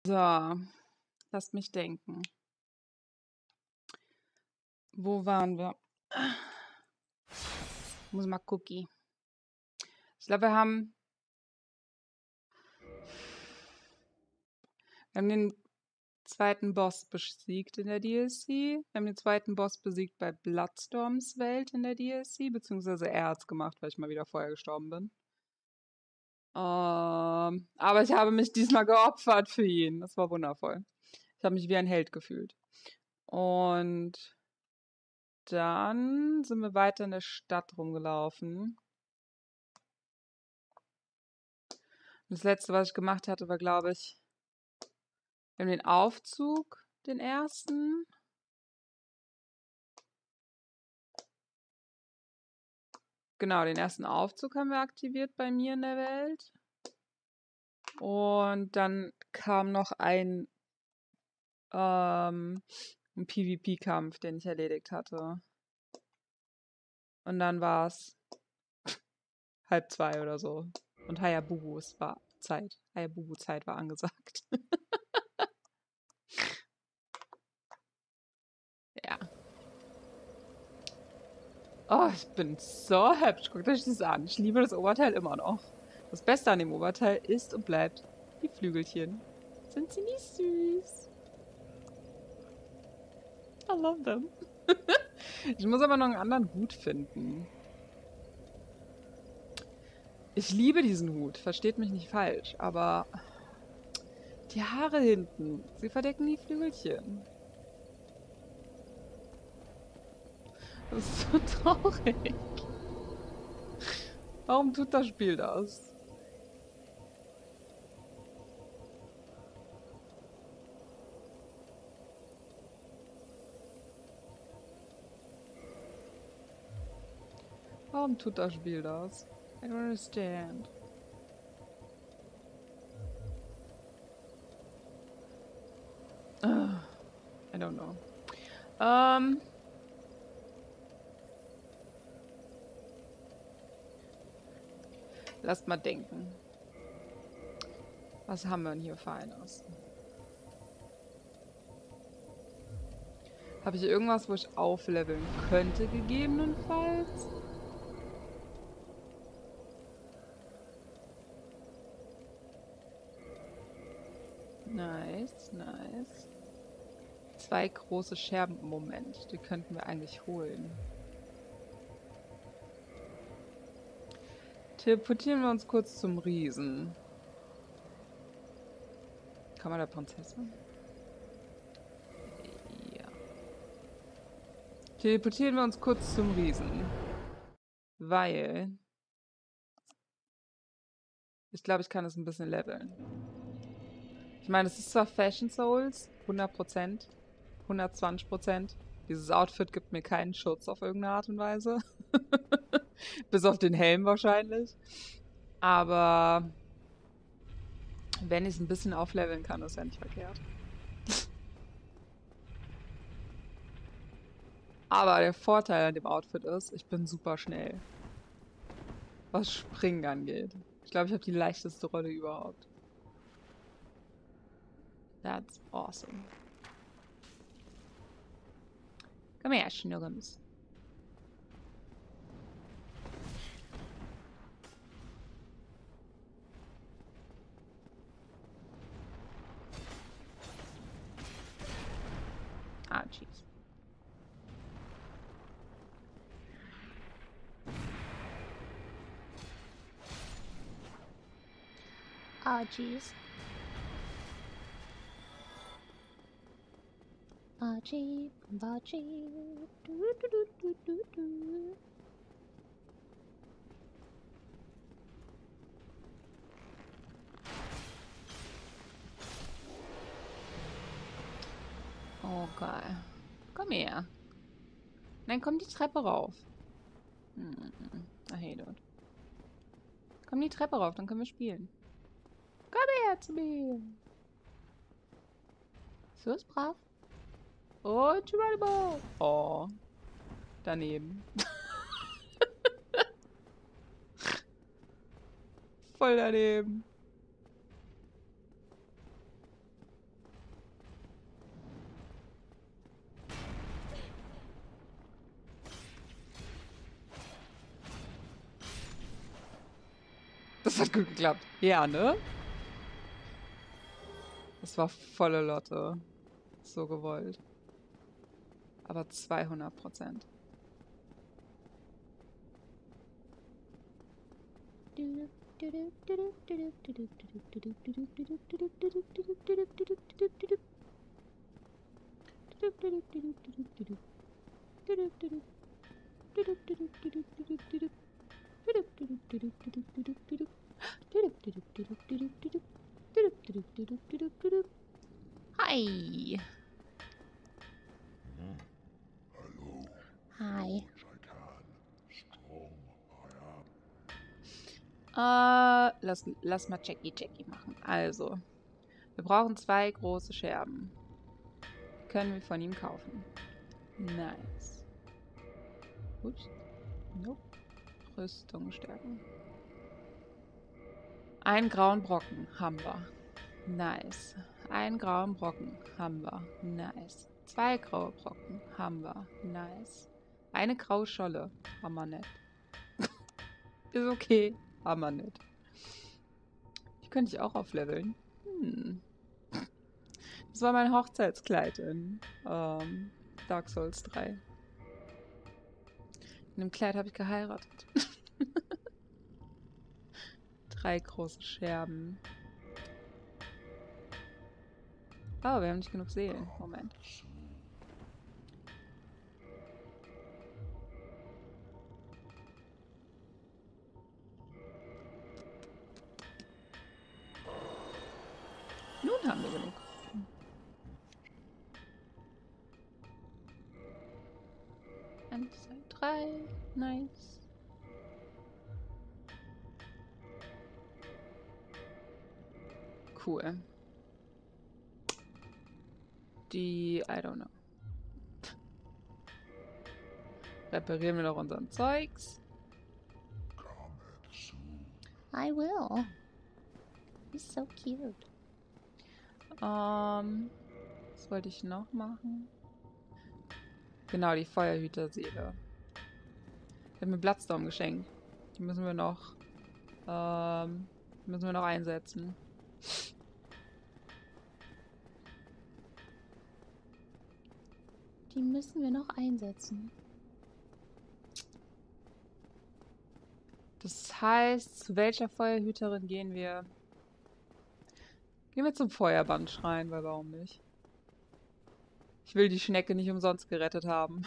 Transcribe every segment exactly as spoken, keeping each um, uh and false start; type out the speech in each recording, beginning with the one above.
So, lasst mich denken. Wo waren wir? Ich muss mal gucken. Ich glaube, wir haben, wir haben den zweiten Boss besiegt in der D L C. Wir haben den zweiten Boss besiegt bei Bloodstorms Welt in der D L C, beziehungsweise er hat's gemacht, weil ich mal wieder vorher gestorben bin. Ähm, aber ich habe mich diesmal geopfert für ihn. Das war wundervoll. Ich habe mich wie ein Held gefühlt. Und dann sind wir weiter in der Stadt rumgelaufen. Das letzte, was ich gemacht hatte, war, glaube ich, wir haben den Aufzug, den ersten. Genau, den ersten Aufzug haben wir aktiviert bei mir in der Welt. Und dann kam noch ein, ähm, ein PvP-Kampf, den ich erledigt hatte. Und dann war es halb zwei oder so. Und Hayabubu, es war Zeit. Hayabubu-Zeit war angesagt. Ja. Oh, ich bin so happy. Guckt euch das an. Ich liebe das Oberteil immer noch. Das Beste an dem Oberteil ist und bleibt die Flügelchen. Sind sie nicht süß? I love them. Ich muss aber noch einen anderen Hut finden. Ich liebe diesen Hut. Versteht mich nicht falsch. Aber die Haare hinten, sie verdecken die Flügelchen. Das ist so traurig. Warum tut das Spiel das? Warum tut das Spiel das? I don't understand. Uh, I don't know. Ähm... Lasst mal denken. Was haben wir denn hier Feines? Habe ich irgendwas, wo ich aufleveln könnte, gegebenenfalls? Nice, nice. Zwei große Scherben im Moment. Die könnten wir eigentlich holen. Teleportieren wir uns kurz zum Riesen. Kammer der Prinzessin? Ja. Teleportieren wir uns kurz zum Riesen. Weil... Ich glaube, ich kann es ein bisschen leveln. Ich meine, es ist zwar Fashion Souls, hundert Prozent, hundertzwanzig Prozent. Dieses Outfit gibt mir keinen Schutz auf irgendeine Art und Weise. Bis auf den Helm wahrscheinlich. Aber wenn ich es ein bisschen aufleveln kann, ist ja nicht verkehrt. Aber der Vorteil an dem Outfit ist, ich bin super schnell. Was Springen angeht. Ich glaube, ich habe die leichteste Rolle überhaupt. That's awesome. Komm her, Schnurrums. Ah, jeez. Ah, jeez. Baji, Baji. Du, du, du, du, du, du. Okay. Komm her. Nein, komm die Treppe rauf. Hm, I hate it. Komm die Treppe rauf, dann können wir spielen. Komm her zu mir. So ist brav. Und Geronimo. Oh. Daneben. Voll daneben. Das hat gut geklappt. Ja, ne? Das war volle Lotte. So gewollt. Aber zweihundert Prozent. Hi. Hallo. Hi. Äh, lass, lass mal Jackie Jackie machen. Also, wir brauchen zwei große Scherben. Können wir von ihm kaufen. Nice. Ups. Nope. Rüstung stärken. Einen grauen Brocken haben wir. Nice. Einen grauen Brocken haben wir. Nice. Zwei graue Brocken haben wir. Nice. Eine graue Scholle. Haben wir nicht. Ist okay. Haben wir nicht. Die könnte ich auch aufleveln. Hm. Das war mein Hochzeitskleid in ähm, Dark Souls drei. In dem Kleid habe ich geheiratet. Drei große Scherben. Oh, wir haben nicht genug Seelen. Moment. Nun haben wir genug. Eins, zwei, drei. Nice. Cool. Die, I don't know. Reparieren wir noch unseren Zeugs. I will. He's so cute. Ähm, was wollte ich noch machen? Genau, die Feuerhüterseele. Die hat mir Bloodstorm geschenkt. Die müssen wir noch, ähm, müssen wir noch einsetzen. Die müssen wir noch einsetzen. Das heißt, zu welcher Feuerhüterin gehen wir? Gehen wir zum Feuerbandschrein, weil warum nicht? Ich will die Schnecke nicht umsonst gerettet haben.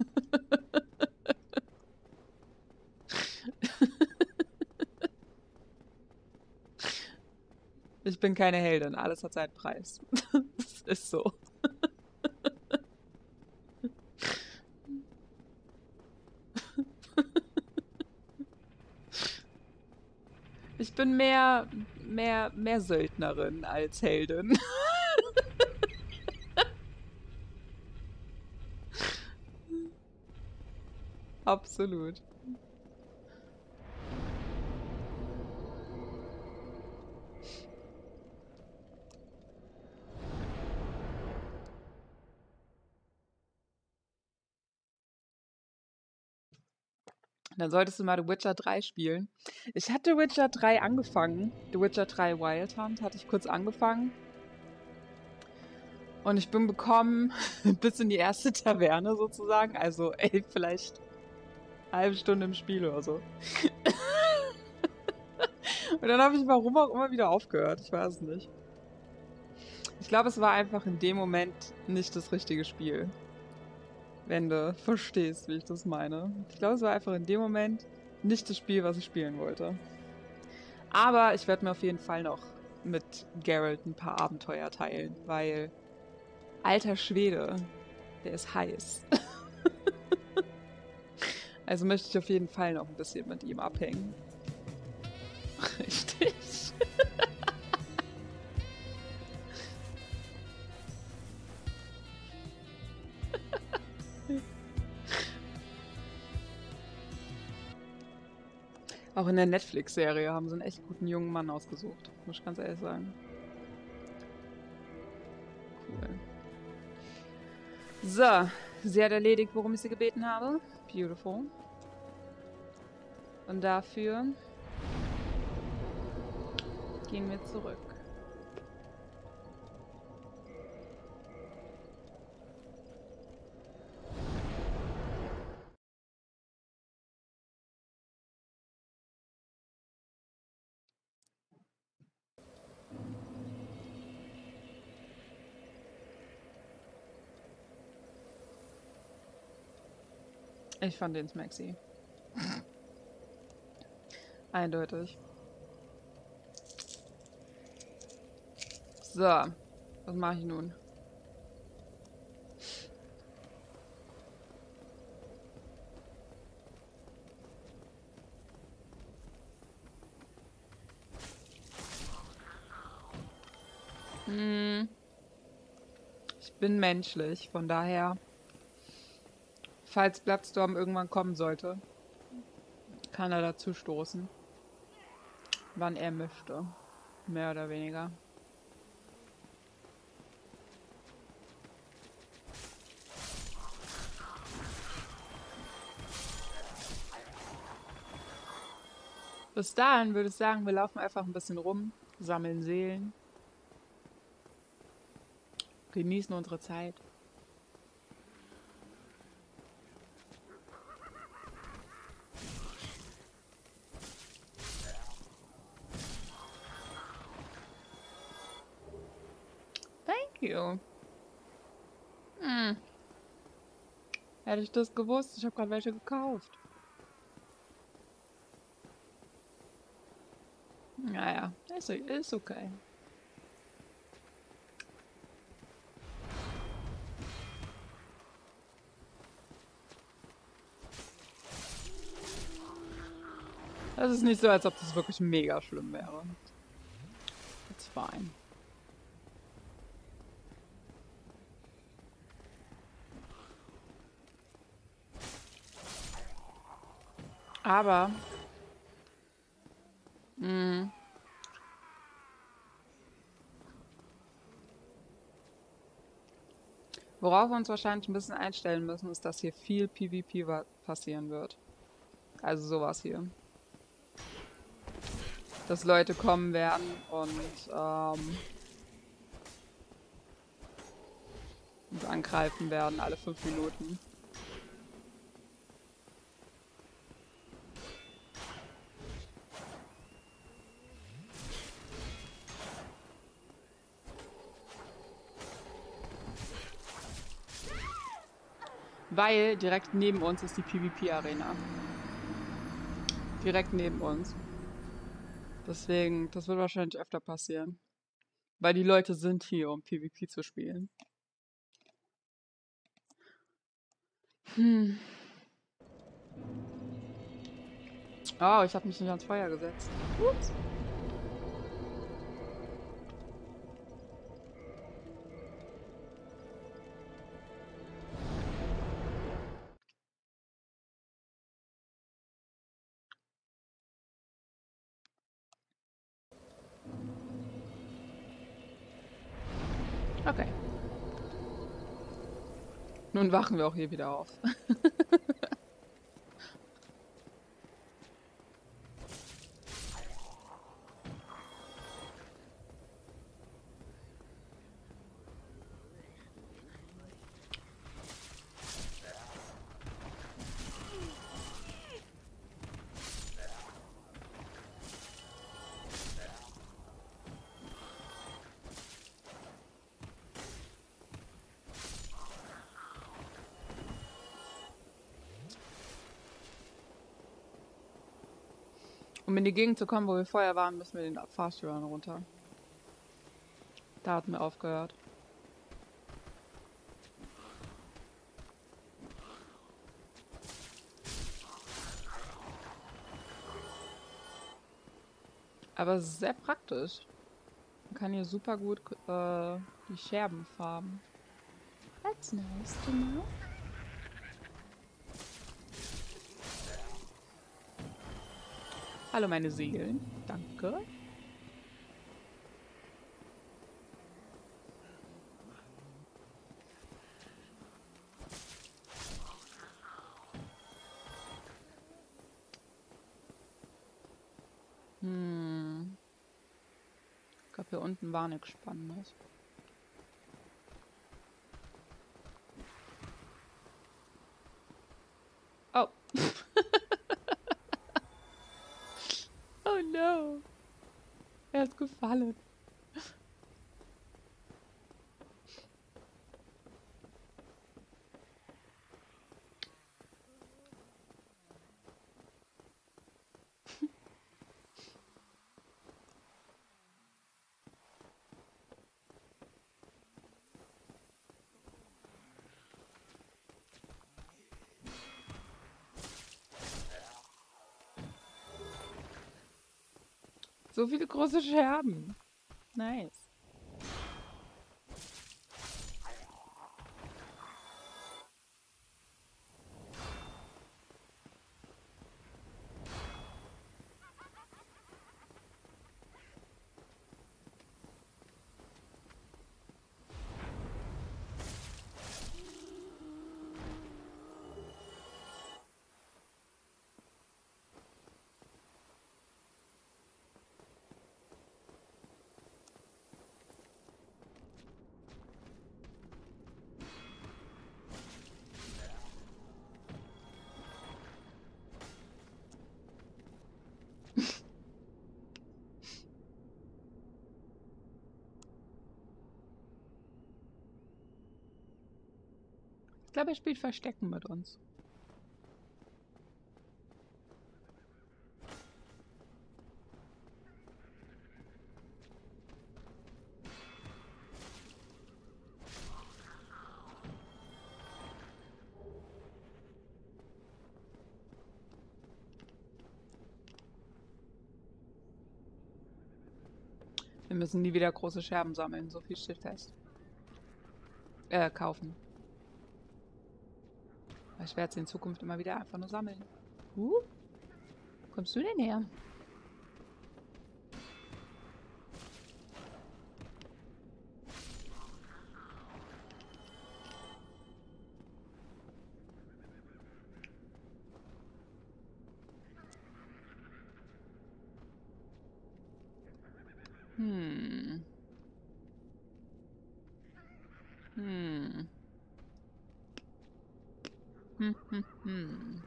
Ich bin keine Heldin, alles hat seinen Preis. Das ist so. Ich bin mehr, mehr, mehr Söldnerin als Heldin. Absolut. Dann solltest du mal The Witcher drei spielen. Ich hatte Witcher drei angefangen. The Witcher drei Wild Hunt hatte ich kurz angefangen. Und ich bin bekommen bis in die erste Taverne sozusagen. Also, ey, vielleicht eine halbe Stunde im Spiel oder so. Und dann habe ich warum auch immer wieder aufgehört. Ich weiß es nicht. Ich glaube, es war einfach in dem Moment nicht das richtige Spiel. Wenn du verstehst, wie ich das meine. Ich glaube, es war einfach in dem Moment nicht das Spiel, was ich spielen wollte. Aber ich werde mir auf jeden Fall noch mit Geralt ein paar Abenteuer teilen, weil alter Schwede, der ist heiß. Also möchte ich auf jeden Fall noch ein bisschen mit ihm abhängen. Richtig. Auch in der Netflix-Serie haben sie einen echt guten jungen Mann ausgesucht. Muss ich ganz ehrlich sagen. Cool. So, sie hat erledigt, worum ich sie gebeten habe. Beautiful. Und dafür gehen wir zurück. Ich fand den Smaxy. Eindeutig. So, was mache ich nun? Hm. Ich bin menschlich, von daher, falls Bloodstorm irgendwann kommen sollte, kann er dazu stoßen, wann er möchte. Mehr oder weniger. Bis dahin würde ich sagen, wir laufen einfach ein bisschen rum, sammeln Seelen, genießen unsere Zeit. Thank you. Hm. Hätte ich das gewusst, ich habe gerade welche gekauft. Naja, ist, ist okay. Das ist nicht so, als ob das wirklich mega schlimm wäre. It's fine. Aber mh, worauf wir uns wahrscheinlich ein bisschen einstellen müssen, ist, dass hier viel PvP passieren wird. Also sowas hier. Dass Leute kommen werden und ähm, uns angreifen werden alle fünf Minuten. Weil direkt neben uns ist die PvP-Arena. Direkt neben uns. Deswegen, das wird wahrscheinlich öfter passieren. Weil die Leute sind hier, um PvP zu spielen. Hm. Oh, ich habe mich nicht ans Feuer gesetzt. Ups. Okay. Nun wachen wir auch hier wieder auf. Um in die Gegend zu kommen, wo wir vorher waren, müssen wir den Fahrstuhl runter. Da hatten wir aufgehört. Aber es ist sehr praktisch. Man kann hier super gut äh, die Scherben farben. That's nice to know. Hallo meine Seelen. Danke. Hm. Hier unten war nichts Spannendes. Oh. Oh no. Er ist gefallen. So viele große Scherben. Nice. Ich glaube, er spielt Verstecken mit uns. Wir müssen nie wieder große Scherben sammeln, so viel steht fest. Äh, kaufen. Ich werde es in Zukunft immer wieder einfach nur sammeln. Uh, kommst du denn her? Hm. Hm. Hm, hm, hm.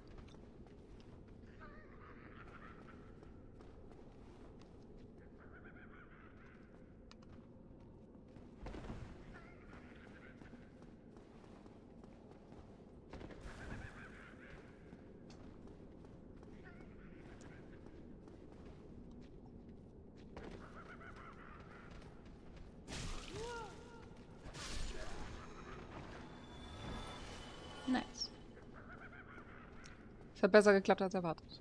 Nice. Es hat besser geklappt als erwartet.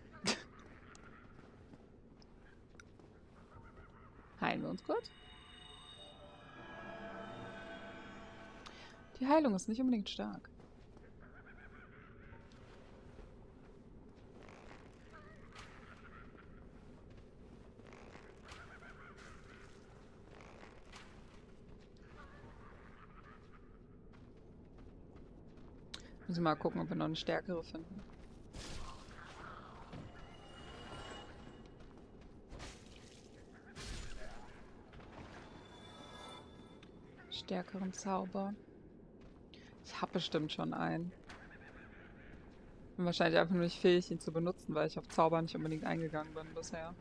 Heilen wir uns kurz. Die Heilung ist nicht unbedingt stark. Müssen wir mal gucken, ob wir noch eine stärkere finden. Stärkeren Zauber. Ich habe bestimmt schon einen. Bin wahrscheinlich einfach nur nicht fähig, ihn zu benutzen, weil ich auf Zauber nicht unbedingt eingegangen bin bisher.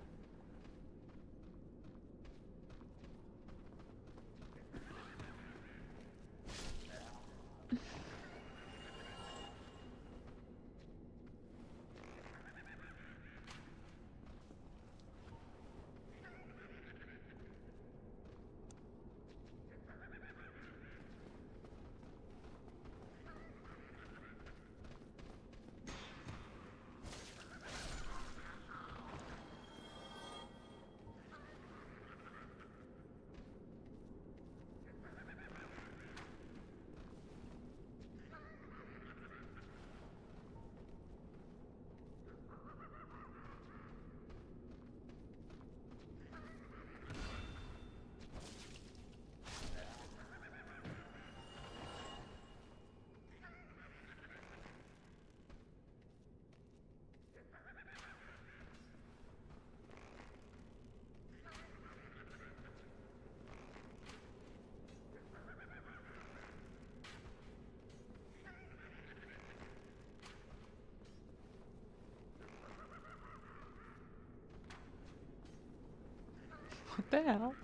the hell?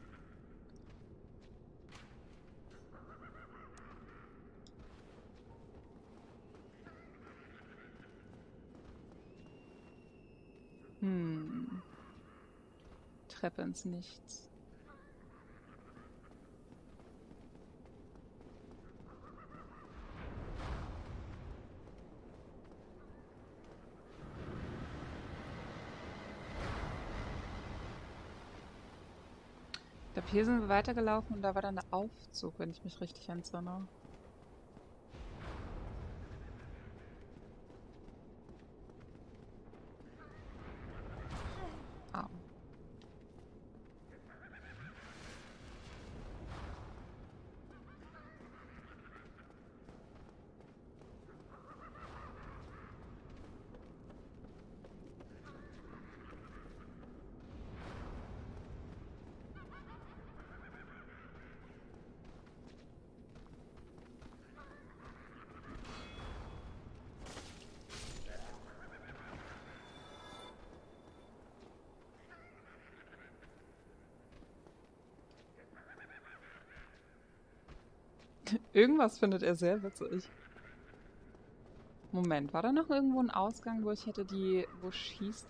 Hm. Treppe ins Nichts. Ich glaube, hier sind wir weitergelaufen und da war dann der Aufzug, wenn ich mich richtig entsinne. Au. Irgendwas findet er sehr witzig. Moment, war da noch irgendwo ein Ausgang, wo ich hätte die, wo schießt,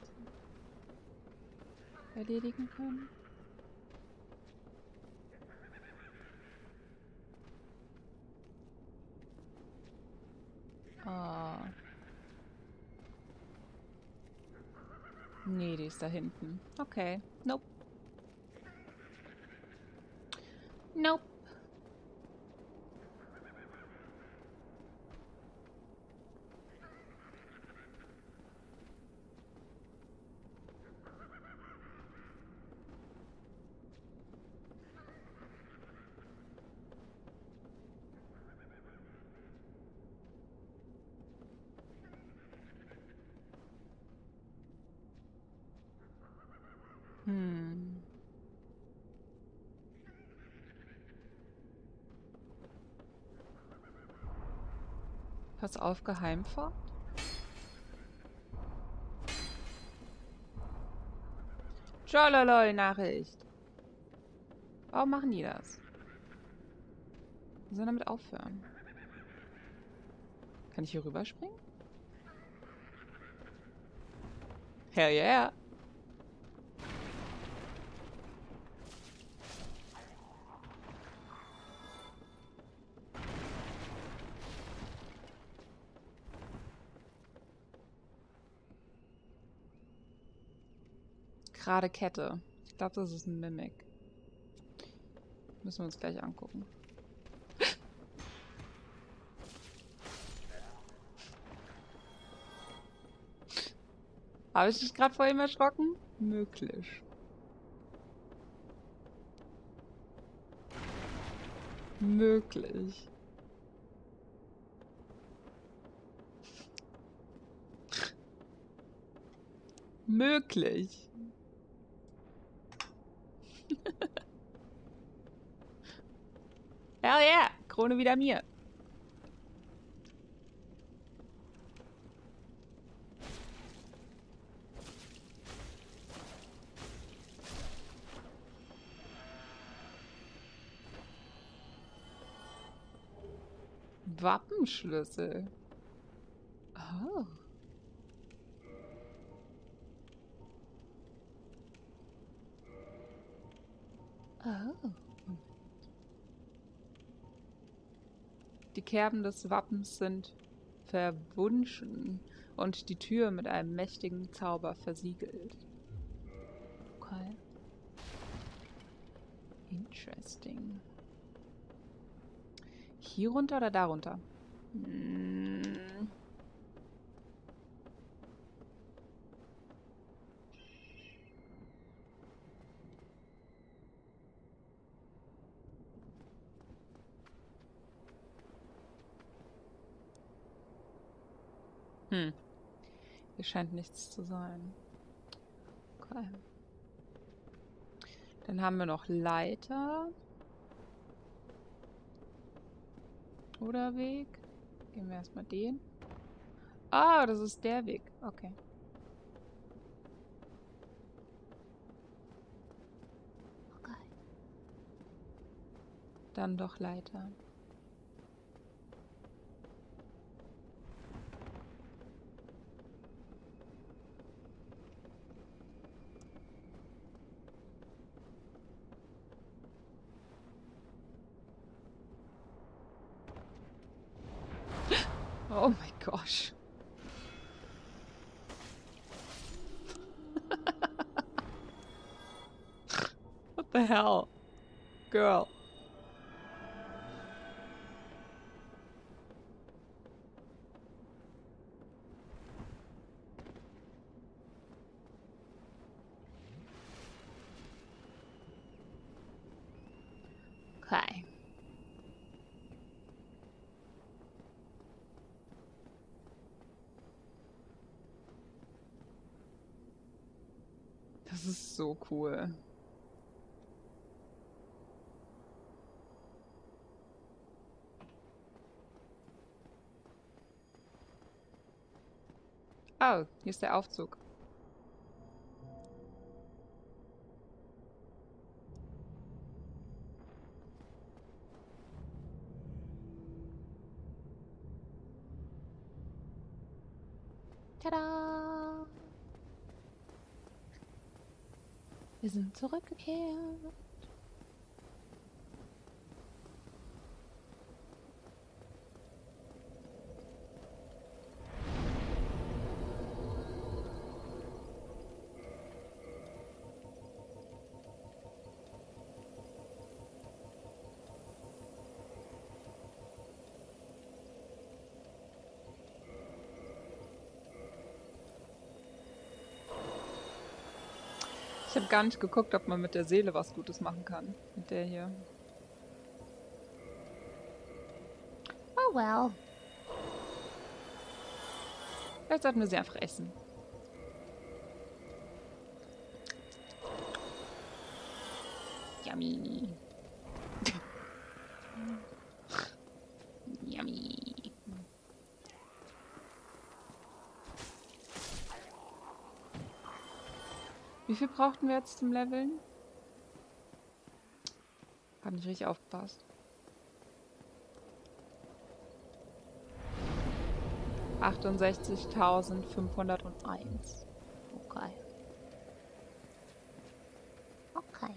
erledigen können? Ah. Nee, die ist da hinten. Okay. Nope. Nope. Hm. Pass auf, Geheimfahrt. Tschololoi, Nachricht. Warum machen die das? Die sollen damit aufhören. Kann ich hier rüberspringen? Hell yeah. Gerade Kette. Ich glaube, das ist ein Mimic. Müssen wir uns gleich angucken. Habe ich dich gerade vor ihm erschrocken? Möglich. Möglich. Möglich. Hell yeah, Krone wieder mir. Wappenschlüssel. Oh. Oh. Die Kerben des Wappens sind verwunschen und die Tür mit einem mächtigen Zauber versiegelt. Okay. Interesting. Hier runter oder da runter? Hm. Hm. Hier scheint nichts zu sein. Okay. Dann haben wir noch Leiter. Oder Weg. Gehen wir erstmal den. Ah, das ist der Weg. Okay. Okay. Dann doch Leiter. Oh my gosh. What the hell? Girl. Okay. Das ist so cool. Oh, hier ist der Aufzug. Tada! Wir sind zurückgekehrt. Ich habe gar nicht geguckt, ob man mit der Seele was Gutes machen kann. Mit der hier. Oh well. Vielleicht sollten wir sie einfach essen. Yummy. Yummy. Wie viel brauchten wir jetzt zum Leveln? Hab nicht richtig aufgepasst. achtundsechzigtausendfünfhunderteins. Okay. Okay.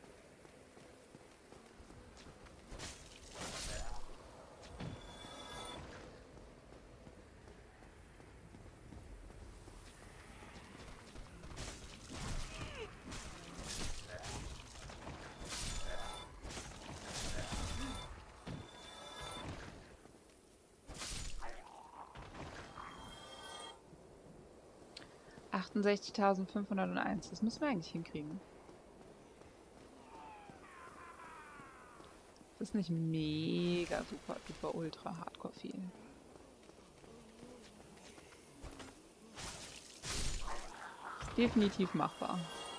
achtundsechzigtausendfünfhunderteins. Das müssen wir eigentlich hinkriegen. Das ist nicht mega super, super, ultra hardcore viel. Ist definitiv machbar.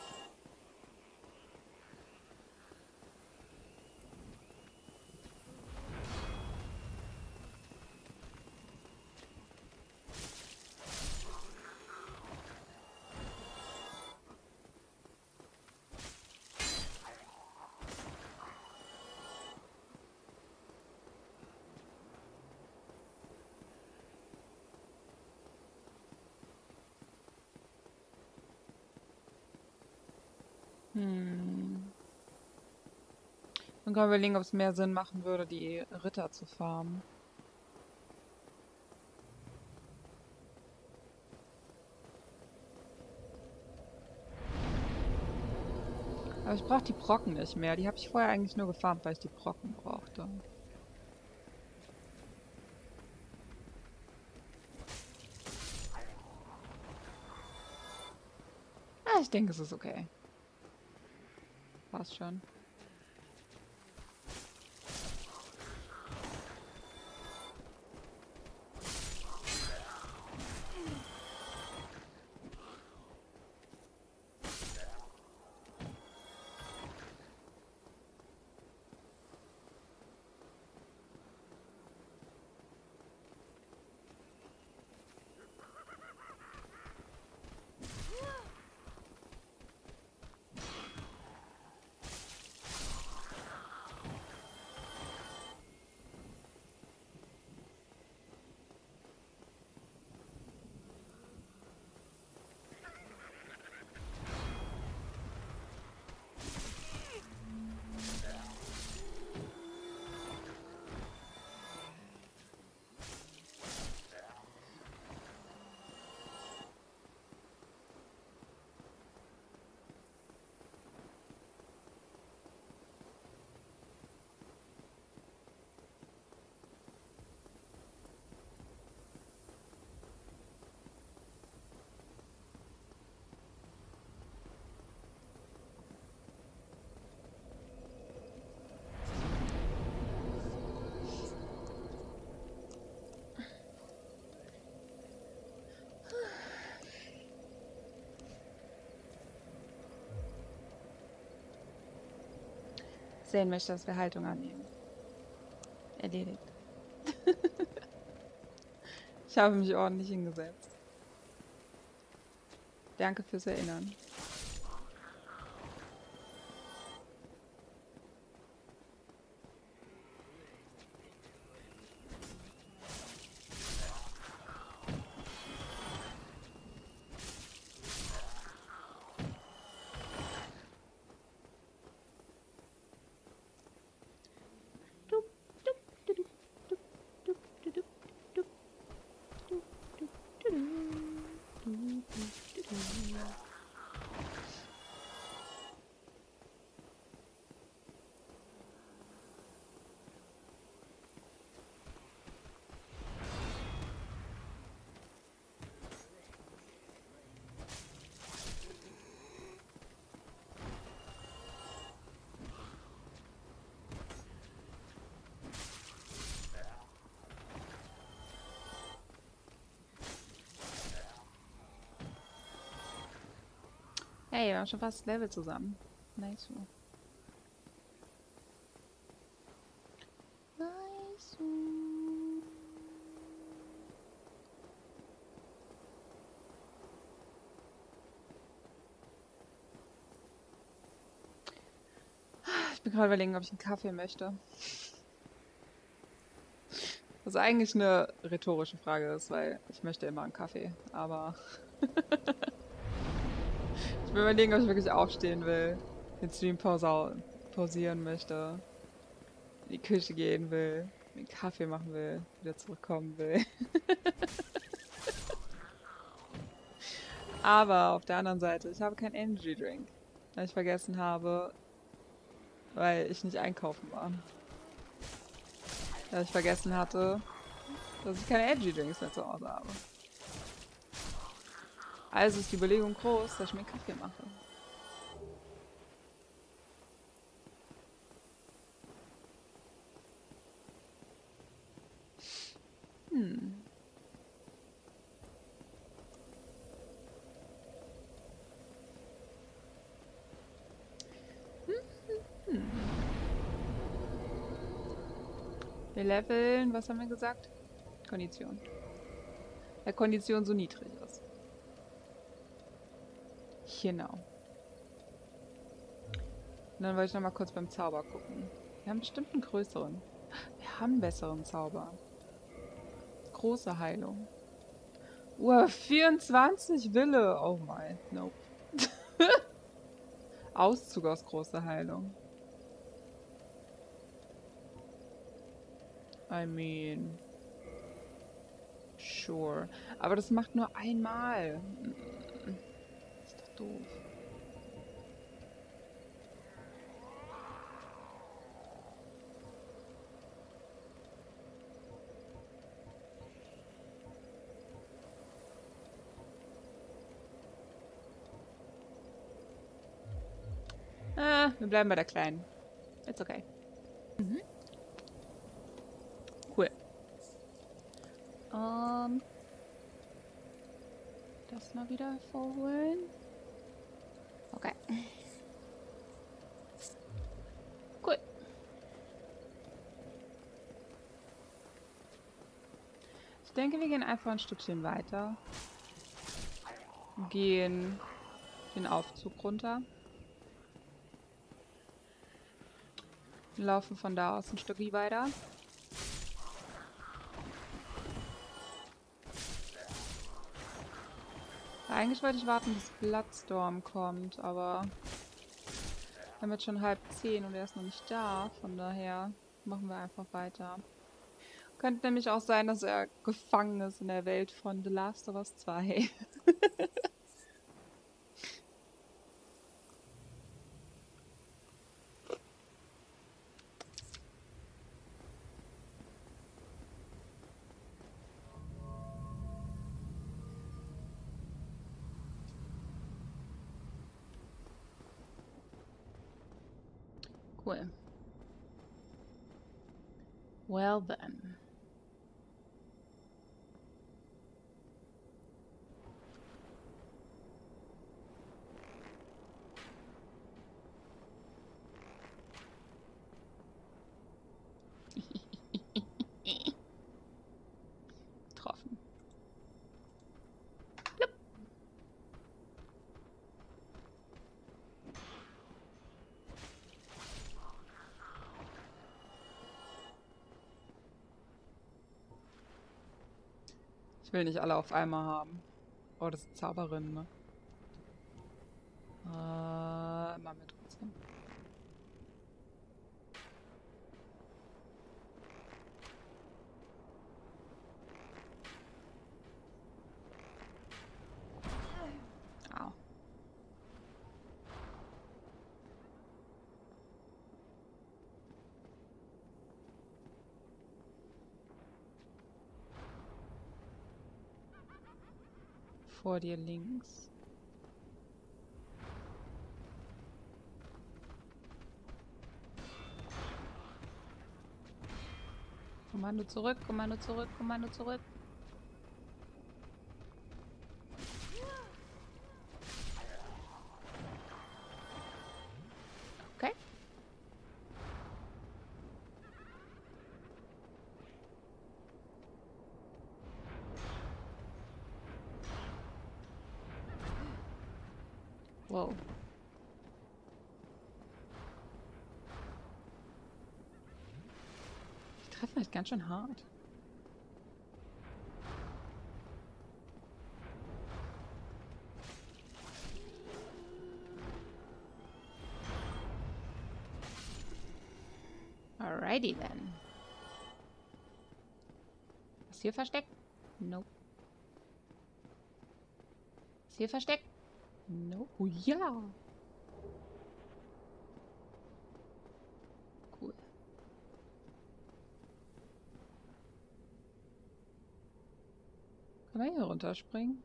Hm. Dann können wir überlegen, ob es mehr Sinn machen würde, die Ritter zu farmen. Aber ich brauche die Brocken nicht mehr. Die habe ich vorher eigentlich nur gefarmt, weil ich die Brocken brauchte. Ah, ich denke, es ist okay. Passt schon. sehen möchte, dass wir Haltung annehmen. Erledigt. Ich habe mich ordentlich hingesetzt. Danke fürs Erinnern. Hey, wir haben schon fast Level zusammen. Nice. Nice. Ich bin gerade überlegen, ob ich einen Kaffee möchte. Was eigentlich eine rhetorische Frage ist, weil ich möchte immer einen Kaffee. Aber ich bin überlegen, ob ich wirklich aufstehen will, den Stream pausa pausieren möchte, in die Küche gehen will, mir einen Kaffee machen will, wieder zurückkommen will. Aber auf der anderen Seite, ich habe keinen Energy Drink, weil ich vergessen habe, weil ich nicht einkaufen war. Weil ich vergessen hatte, dass ich keine Energy Drinks mehr zu Hause habe. Also ist die Überlegung groß, dass ich mir einen Kaffee mache. Hm. Hm. Wir leveln, was haben wir gesagt? Kondition. Weil Kondition so niedrig ist. Genau. Und dann wollte ich noch mal kurz beim Zauber gucken. Wir haben bestimmt einen größeren. Wir haben einen besseren Zauber. Große Heilung. Uh, vierundzwanzig Wille. Oh mein. Nope. Auszug aus großer Heilung. I mean. Sure. Aber das macht nur einmal. Ist doch doof. Ah, wir bleiben bei der Kleinen. It's okay. Mhm. Cool. Ähm, Das mal wieder hervorholen. okay. Cool. Ich denke, wir gehen einfach ein Stückchen weiter. Gehen den Aufzug runter. Laufen von da aus ein Stück weiter. Eigentlich wollte ich warten, bis Bloodstorm kommt, aber wir haben jetzt schon halb zehn und er ist noch nicht da. Von daher machen wir einfach weiter. Könnte nämlich auch sein, dass er gefangen ist in der Welt von The Last of Us zwei. Cool. Well then. Ich will nicht alle auf einmal haben. Oh, das ist Zauberin, ne? Äh, machen wir trotzdem. Au. Vor dir links. Kommando zurück, Kommando zurück, Kommando zurück. Okay. Wow. Die treffen halt ganz schön hart. Alrighty then. Ist hier versteckt? Nope. Ist hier versteckt? Nope. Oh ja. Cool. Kann man hier runterspringen?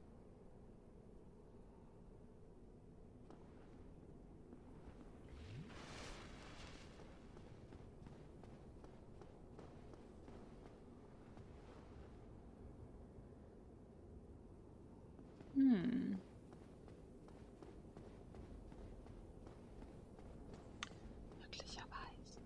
Hm. Möglicherweise.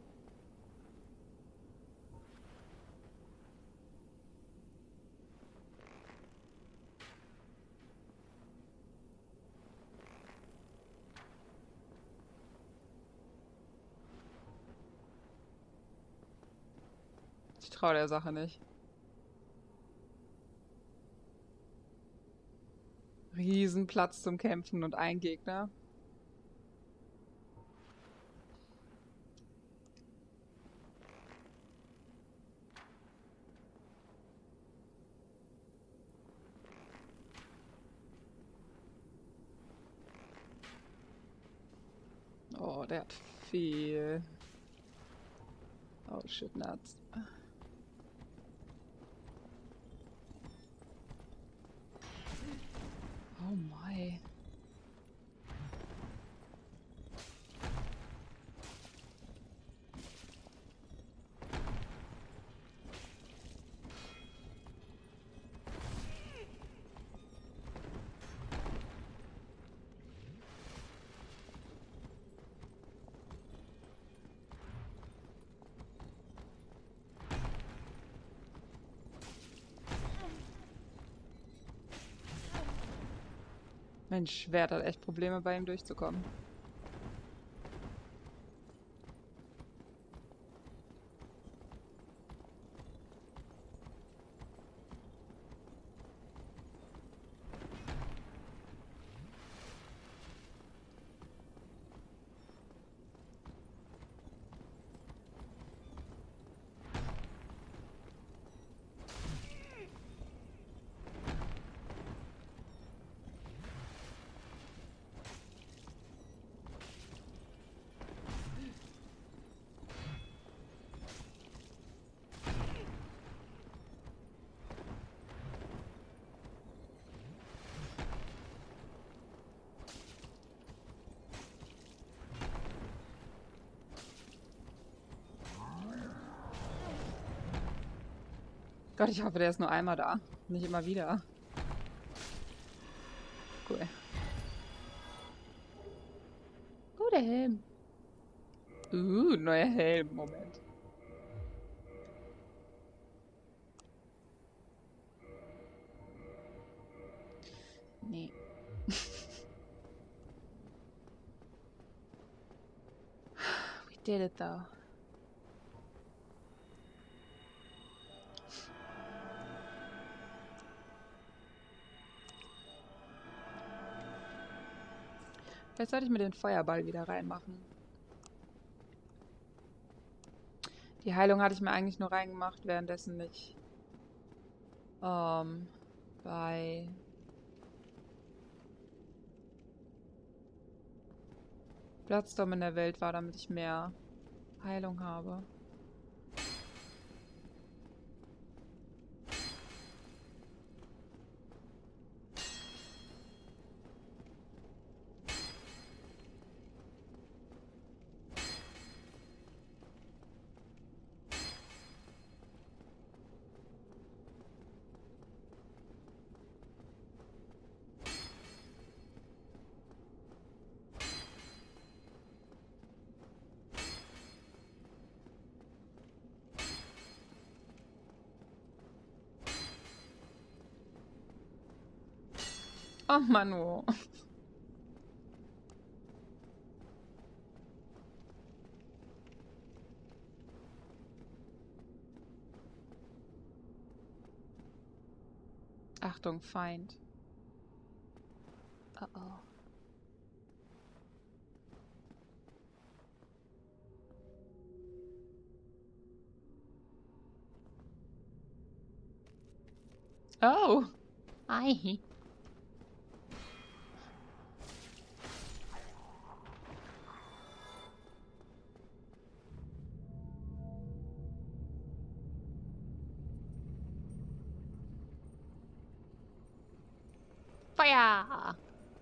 Ich traue der Sache nicht. Riesenplatz zum Kämpfen und ein Gegner. Oh, der hat viel. Oh, shit nuts. Oh my. Mein Schwert hat echt Probleme, bei ihm durchzukommen. Gott, ich hoffe, der ist nur einmal da. Nicht immer wieder. Cool. Guter Helm. Uh, neuer Helm. Moment. Nee. We did it though. Vielleicht sollte ich mir den Feuerball wieder reinmachen. Die Heilung hatte ich mir eigentlich nur reingemacht, währenddessen ich ähm, bei Bloodstorm in der Welt war, damit ich mehr Heilung habe. Oh Manu. Achtung, Feind. Oh oh. Oh! Hi. Feuer!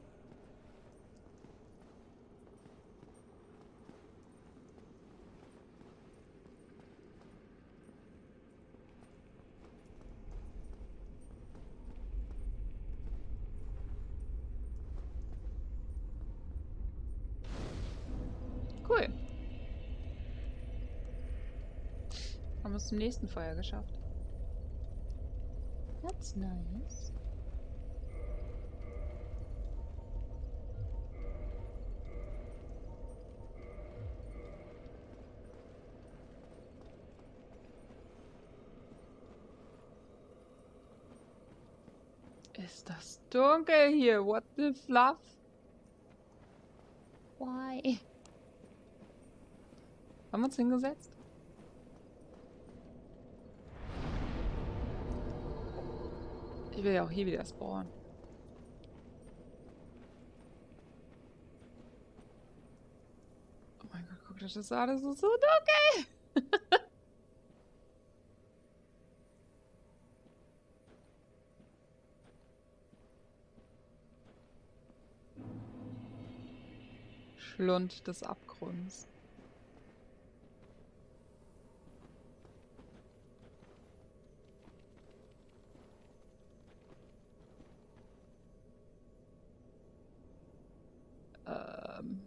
Cool. Haben wir es zum nächsten Feuer geschafft. That's nice. Ist das dunkel hier? What the fluff? Why? Haben wir uns hingesetzt? Ich will ja auch hier wieder spawnen. Oh mein Gott, guck, das ist alles so, so dunkel. Schlund des Abgrunds. Ähm.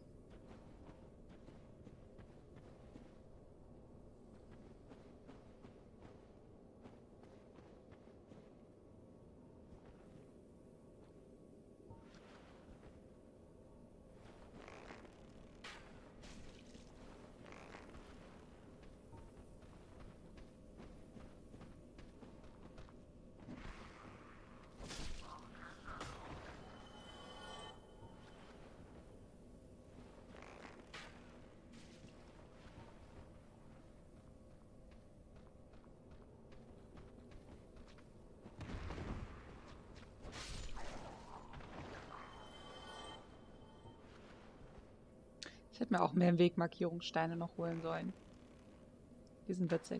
Ich hätte mir auch mehr Wegmarkierungssteine noch holen sollen. Die sind witzig.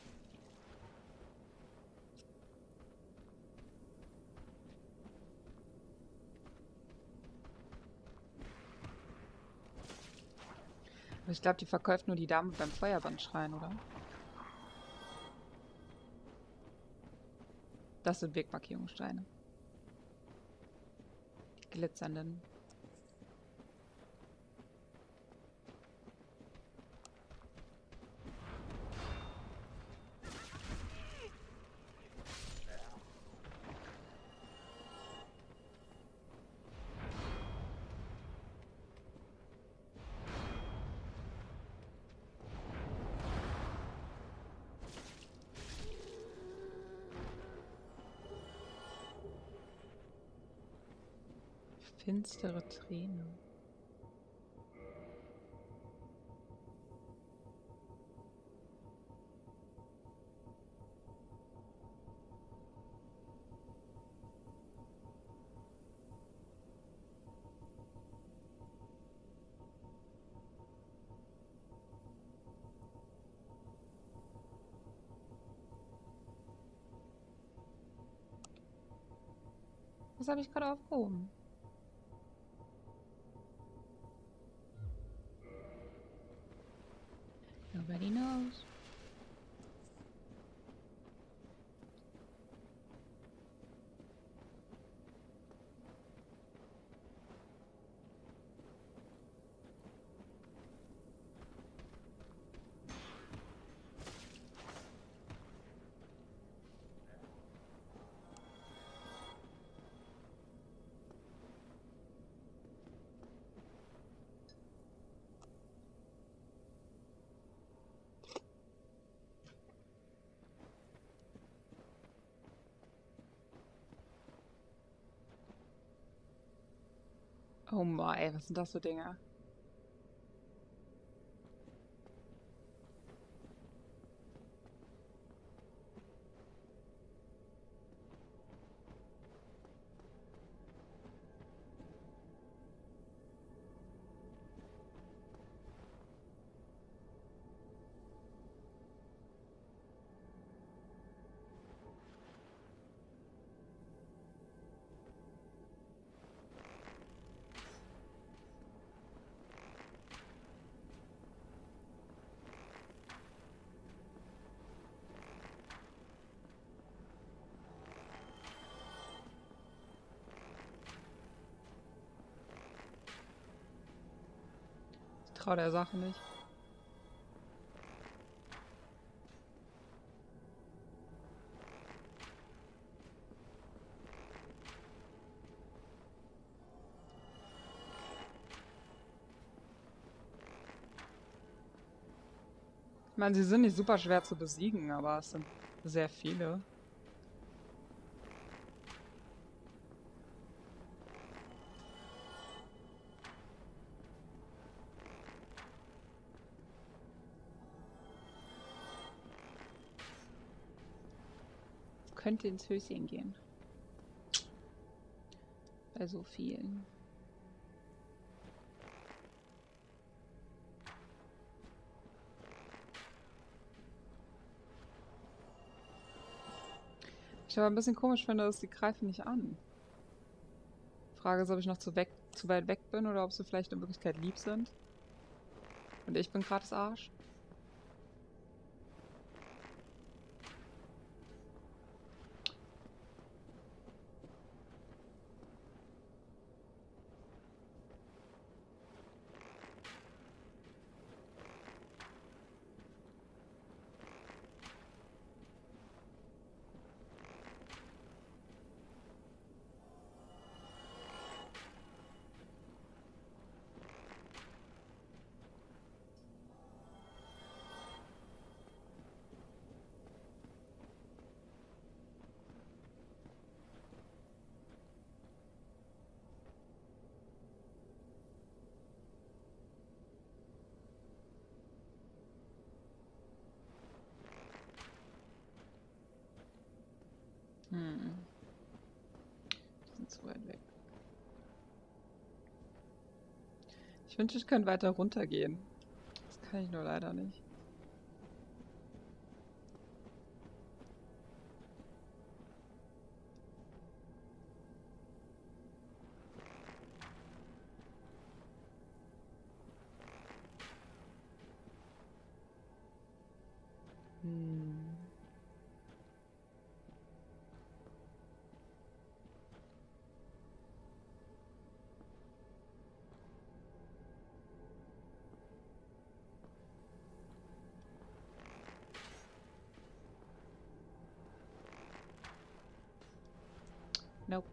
Aber ich glaube, die verkauft nur die Dame beim Feuerbandschrein, oder? Das sind Wegmarkierungssteine. Die glitzernden. Finstere Träne. Was habe ich gerade aufgehoben? Nobody knows. Oh mein, was sind das für Dinge? Ich traue der Sache nicht. Ich meine, sie sind nicht super schwer zu besiegen, aber es sind sehr viele. Es könnte ins Höschen gehen. Bei so vielen. Ich aber ein bisschen komisch finde, dass die greifen nicht an. Frage ist, ob ich noch zu, weg, zu weit weg bin oder ob sie vielleicht in Wirklichkeit lieb sind. Und ich bin gerade das Arsch. Hm. Die sind zu weit weg. Ich wünschte, ich könnte weiter runtergehen. Das kann ich nur leider nicht. Hm. Nope.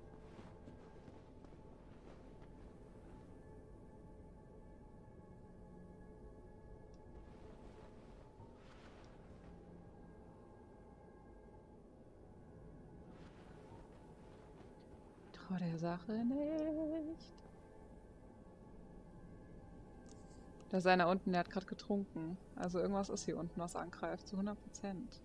Trau der Sache nicht. Da ist einer unten, der hat gerade getrunken. Also irgendwas ist hier unten, was angreift, zu hundert Prozent.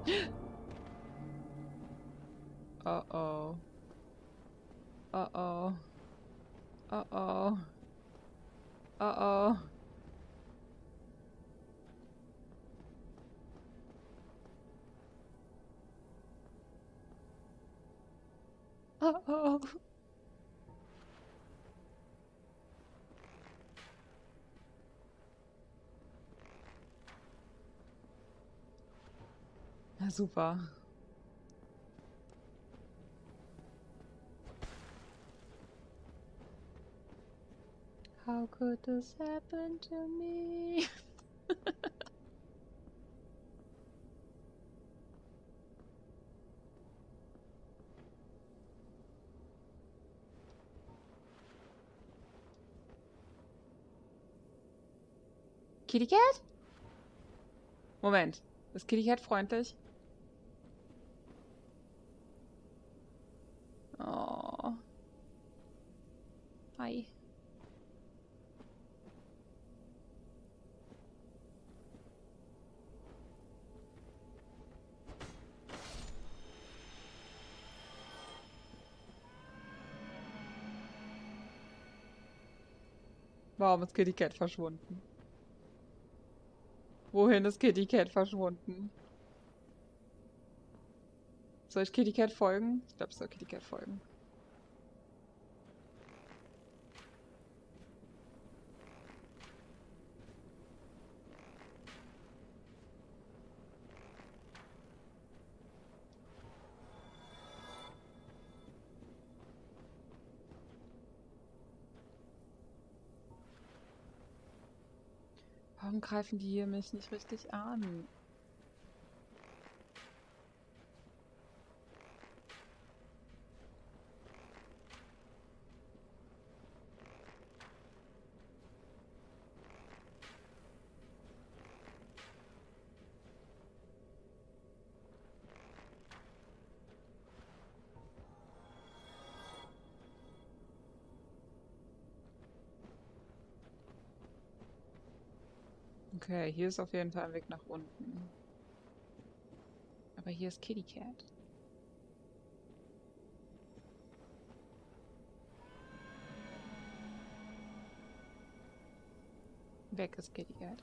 Uh-oh. Uh-oh. Uh-oh. Uh-oh. Uh-oh. Na super. How could this happen to me? Kitty Cat? Moment. Ist Kitty Cat freundlich? Oh. Hi. Warum ist Kitty Cat verschwunden? Wohin ist Kitty Cat verschwunden? Soll ich Kitty Cat folgen? Ich glaube, ich soll Kitty Cat folgen. Warum greifen die hier mich nicht richtig an? Okay, hier ist auf jeden Fall ein Weg nach unten. Aber hier ist Kitty Cat. Weg ist Kitty Cat.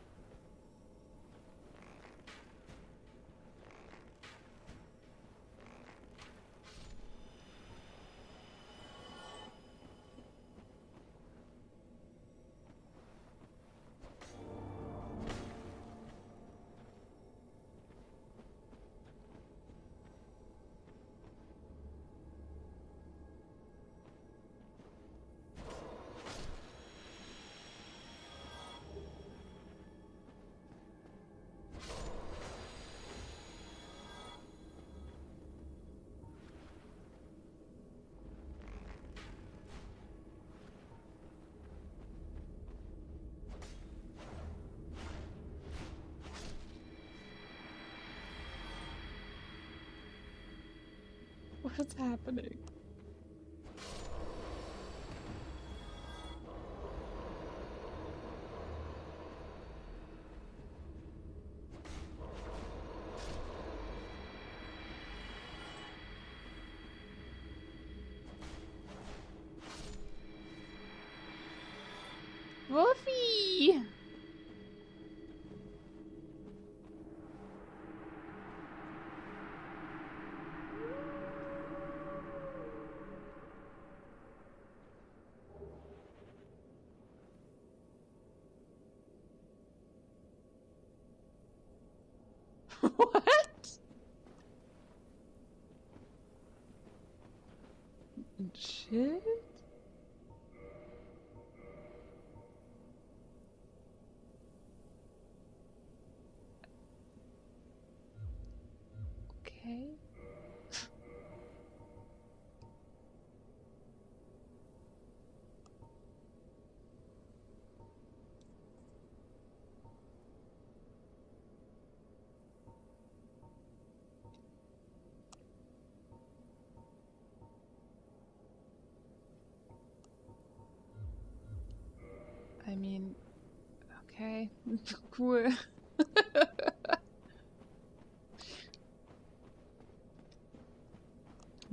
What's happening? Wuffi! What? Ein Schild? Okay. I mean, okay, cool.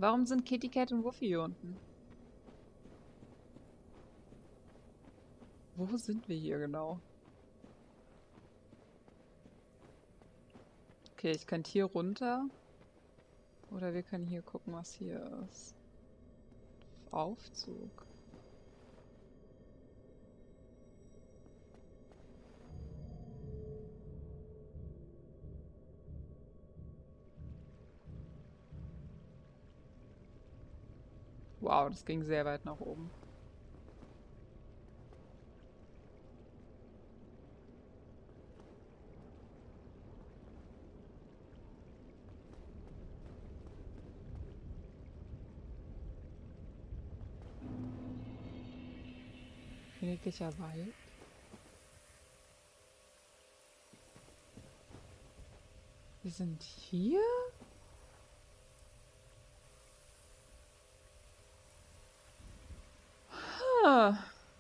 Warum sind Kitty Cat und Wuffy hier unten? Wo sind wir hier genau? Okay, ich könnte hier runter. Oder wir können hier gucken, was hier ist. Aufzug. Wow, das ging sehr weit nach oben. Königlicher Wald. Wir sind hier? Huh.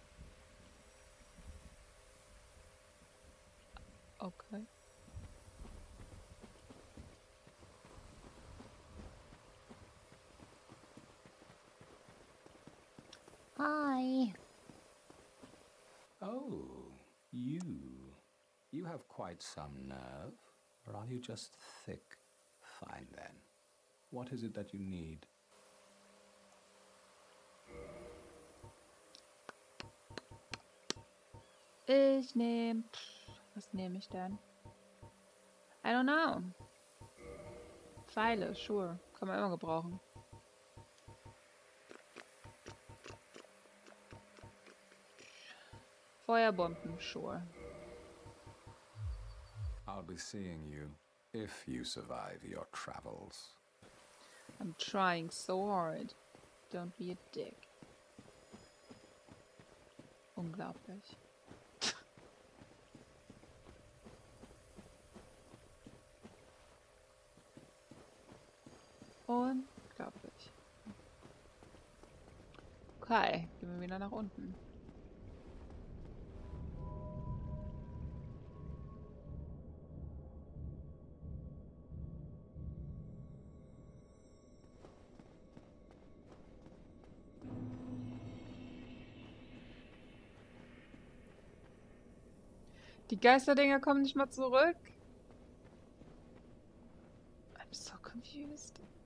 Okay. Hi. Oh, you. You have quite some nerve. Or are you just thick? Fine then. What is it that you need? Ich nehme... Was nehme ich denn? I don't know. Pfeile, sure. Kann man immer gebrauchen. Feuerbomben, sure. I'll be seeing you if you survive your travels. I'm trying so hard. Don't be a dick. Unglaublich. Unglaublich. Okay, gehen wir wieder nach unten. Die Geisterdinger kommen nicht mal zurück. I'm so confused.